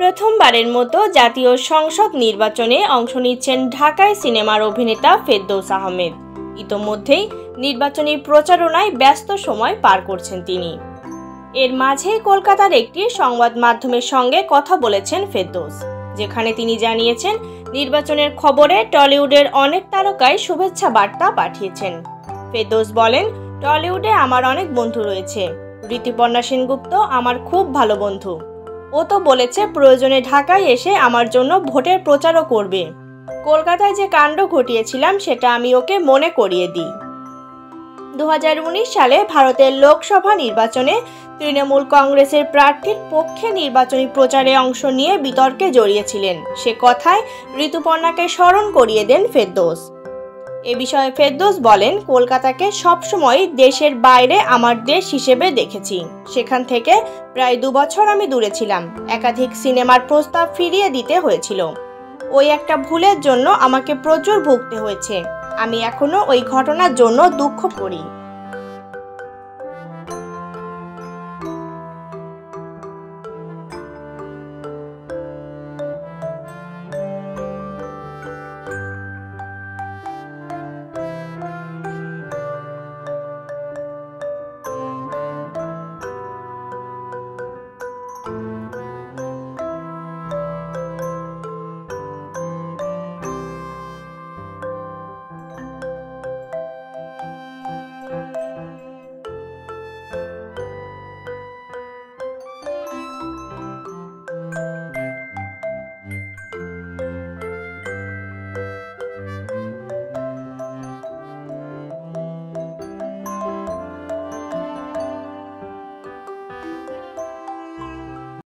প্রথমবারের মতো জাতীয় সংসদ নির্বাচনে অংশ নিচ্ছেন ঢাকায় সিনেমার অভিনেতা ফেরদৌস আহমেদ। ইতোমধ্যেই নির্বাচনী প্রচারণায় ব্যস্ত সময় পার করছেন তিনি। এর মাঝে কলকাতার একটি সংবাদ মাধ্যমের সঙ্গে কথা বলেছেন ফেরদৌস, যেখানে তিনি জানিয়েছেন নির্বাচনের খবরে টলিউডের অনেক তারকাই শুভেচ্ছা বার্তা পাঠিয়েছেন। ফেরদৌস বলেন, টলিউডে আমার অনেক বন্ধু রয়েছে। ঋতুপর্ণা সেনগুপ্ত আমার খুব ভালো বন্ধু। ও তো বলেছে প্রয়োজনে ঢাকায় এসে আমার জন্য ভোটের প্রচারও করবে। কলকাতায় যে কাণ্ড ঘটিয়েছিলাম সেটা আমি ওকে মনে করিয়ে দিই। 2019 সালে ভারতের লোকসভা নির্বাচনে তৃণমূল কংগ্রেসের প্রার্থীর পক্ষে নির্বাচনী প্রচারে অংশ নিয়ে বিতর্কে জড়িয়েছিলেন। সে কথায় ঋতুপর্ণাকে স্মরণ করিয়ে দেন ফেরদৌস। এ বিষয়ে ফেরদৌস বলেন, কলকাতাকে সবসময় দেশের বাইরে আমার দেশ হিসেবে দেখেছি। সেখান থেকে প্রায় 2 বছর আমি দূরে ছিলাম। একাধিক সিনেমার প্রস্তাব ফিরিয়ে দিতে হয়েছিল। ওই একটা ভুলের জন্য আমাকে প্রচুর ভুগতে হয়েছে। আমি এখনো ওই ঘটনার জন্য দুঃখ করি।